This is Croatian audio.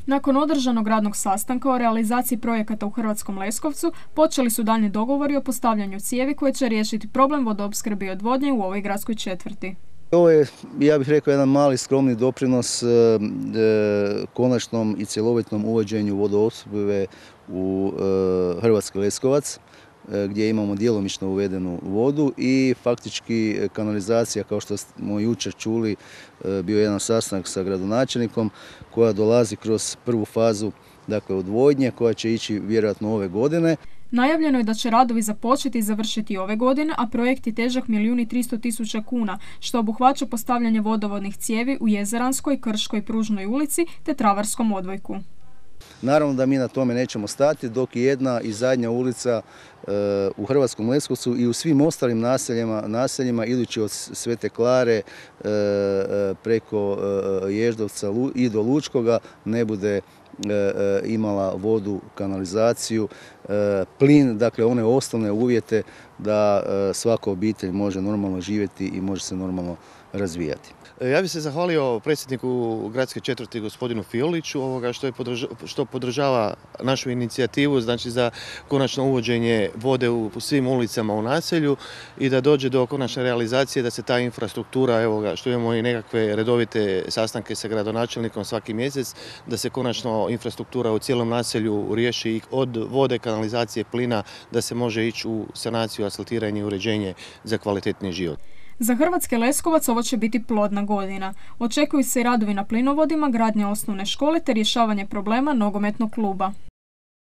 Nakon održanog radnog sastanka o realizaciji projekata u Hrvatskom Leskovcu, počeli su daljnji dogovori o postavljanju cijevi koje će riješiti problem vodoopskrbe i odvodnje u ovoj gradskoj četvrti. Ovo je, ja bih rekao, jedan mali skromni doprinos konačnom i cjelovitom uvođenju vodoopskrbe u Hrvatski Leskovac, gdje imamo djelomično uvedenu vodu i faktički kanalizacija, kao što smo jučer čuli, bio je jedan sastanak sa gradonačelnikom koja dolazi kroz prvu fazu, dakle odvodnje, koja će ići vjerojatno ove godine. Najavljeno je da će radovi započeti i završiti ove godine, a projekt je težak 1.300.000 kuna, što obuhvaća postavljanje vodovodnih cijevi u Jezeranskoj, Krškoj, Pružnoj ulici te Travarskom odvojku. Naravno da mi na tome nećemo stati, dok je jedna i zadnja ulica u Hrvatskom Leskovcu i u svim ostalim naseljima idući od Svete Klare preko Ježdovca i do Lučkoga ne bude imala vodu, kanalizaciju, plin, dakle one osnovne uvjete da svaka obitelj može normalno živjeti i može se normalno razvijati. Ja bih se zahvalio predsjedniku gradske četvrti gospodinu Fioliću što podržava našu inicijativu, znači za konačno uvođenje vode u svim ulicama u naselju i da dođe do konačne realizacije da se ta infrastruktura, što imamo i nekakve redovite sastanke sa gradonačelnikom svaki mjesec, da se konačno infrastruktura u cijelom naselju riješi od vode, kanalizacije, plina, da se može ići u sanaciju, asfaltiranje i uređenje za kvalitetniji život. Za Hrvatski Leskovac ovo će biti plodna godina. Očekuju se i radovi na plinovodima, gradnja osnovne škole te rješavanje problema nogometnog kluba.